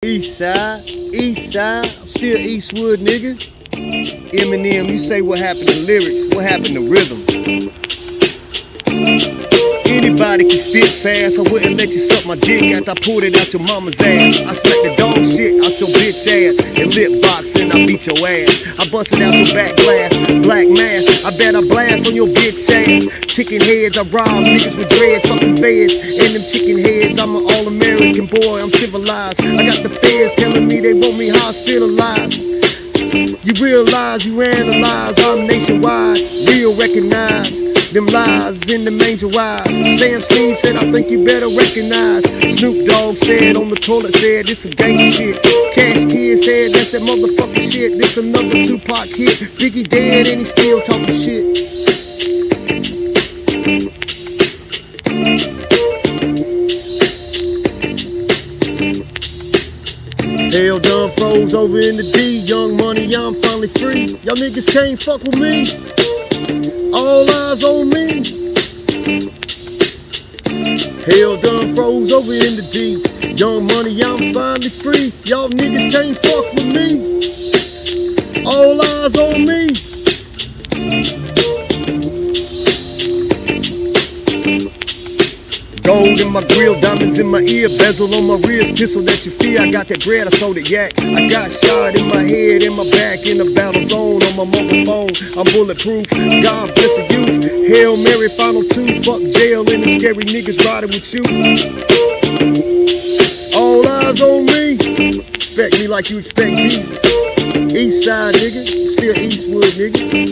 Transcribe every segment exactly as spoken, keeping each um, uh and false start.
East side, east side, I'm still Eastwood, nigga. Eminem, you say what happened to lyrics, what happened to rhythm? Anybody can spit fast, I wouldn't let you suck my dick after I pulled it out your mama's ass. I smacked the dog shit out your bitch ass, and lip box and I beat your ass. I busted out your back glass, black mask, I bet I blast on your bitch ass. Chicken heads, I rob niggas with dreads, fucking feds. And them chicken heads, I'm an all-American boy, I'm civilized. I got the feds telling me they want me hospitalized. You realize, you analyze, I'm nationwide, real recognize them lies in the manger wise. Sam Steen said, I think you better recognize. Snoop Dogg said, on the toilet said, this some gangsta shit. Cash Kid said, that's that motherfucking shit. This another Tupac hit. Biggie dead and he still talking shit. Hell done froze over in the D. Young money, I'm finally free. Y'all niggas can't fuck with me. All eyes on me. Hell done froze over in the D. Young money, I'm finally free. Y'all niggas can't fuck with me. All eyes on me. Gold in my grill, diamonds in my ear, bezel on my wrist, pistol that you fear. I got that bread, I sold it yak. I got shot in my head, in my back, in the battle zone, on my mobile phone. I'm bulletproof, God bless the youth. Hail Mary, final two, fuck jail, and them scary niggas riding with you. All eyes on me. Expect me like you expect Jesus. East side, nigga, still Eastwood, nigga.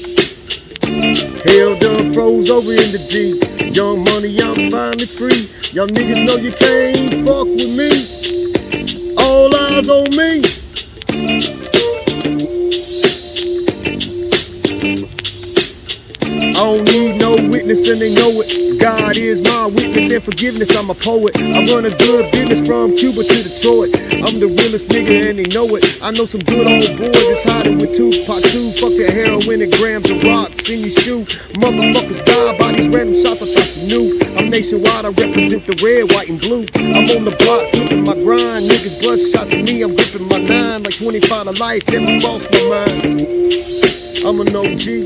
Hell done froze over in the D. Young money, I'm finally free. Y'all niggas know you can't fuck with me. All eyes on me. I don't need no witness and they know it. God is my witness and forgiveness, I'm a poet. I run a good business from Cuba to Detroit. I'm the realest nigga and they know it. I know some good old boys that's hiding with Tupac too. Fuck that heroin and grams of rocks in your shoe. Motherfuckers die by these random shots, I thought you knew. I'm nationwide, I represent the red, white, and blue. I'm on the block, flipping my grind. Niggas blood shots at me, I'm gripping my nine. Like twenty-five to life, never crossed my mind. I'm an O G.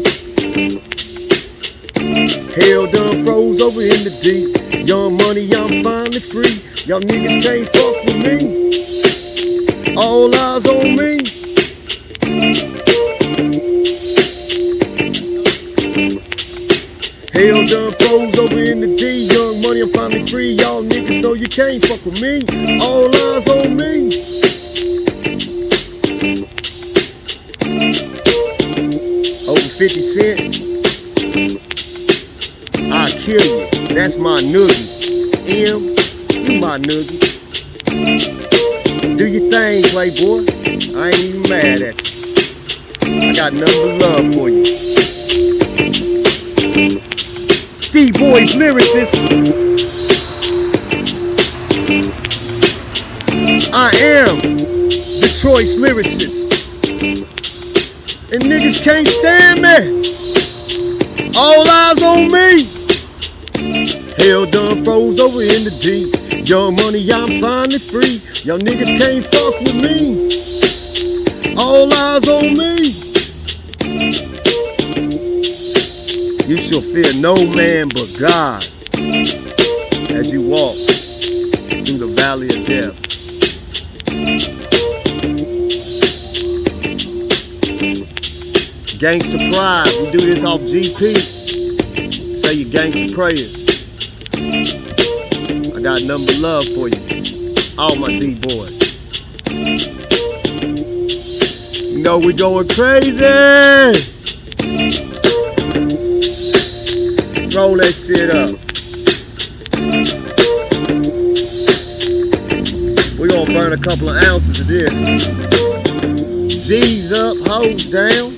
Hell done froze over in the D. Young money, I'm finally free. Y'all niggas can't fuck with me. All eyes on me. Hell done froze over in the D. Young money, I'm finally free. Y'all niggas know you can't fuck with me. All eyes on me. Over fifty cent. I'll kill you, that's my noogie. M, you my noogie. Do your thing, playboy. I ain't even mad at you. I got nothing but love for you. D-Boys lyricist. I am Detroit's lyricist. And niggas can't stand me. All eyes on me. Hell done froze over in the D. Young money, I'm finally free. Y'all niggas can't fuck with me. All eyes on me. You shall fear no man but God as you walk through the valley of death. Gangsta pride, we do this off G P. Say your gangsta prayers. I got nothing but love for you, all my D-boys. You know we going crazy. Roll that shit up. We gonna burn a couple of ounces of this. G's up, hoes down.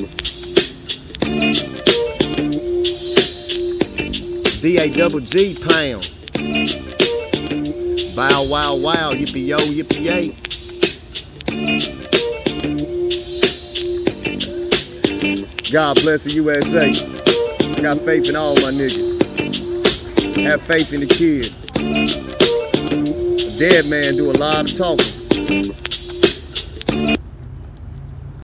D A double G pound. Bow wow wow, yippee yo, yippee yay. God bless the U S A. Got faith in all my niggas. Have faith in the kid. dead man do a lot of talking.